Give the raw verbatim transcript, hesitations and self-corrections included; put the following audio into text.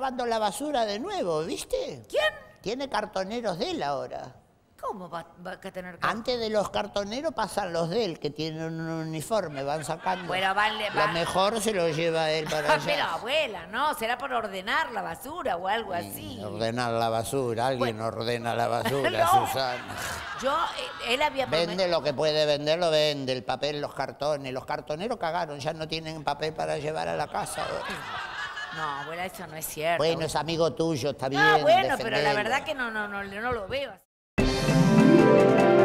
lavando la basura de nuevo, ¿viste? ¿Quién? Tiene cartoneros de él ahora. ¿Cómo va, va a tener que...? Antes de los cartoneros pasan los de él, que tienen un uniforme, van sacando. Bueno, vale, Lo va. mejor se lo lleva él para allá. Pero abuela, no, será por ordenar la basura o algo así. Ordenar la basura, alguien Bueno. ordena la basura, No. Susana. Yo, eh, él había Vende prometido... lo que puede vender, lo vende, el papel, los cartones. Los cartoneros cagaron, ya no tienen papel para llevar a la casa. No, abuela, eso no es cierto. Bueno, es amigo tuyo, está bien. Ah, bueno, pero la defendelo. verdad que no, no, no, no lo veo así.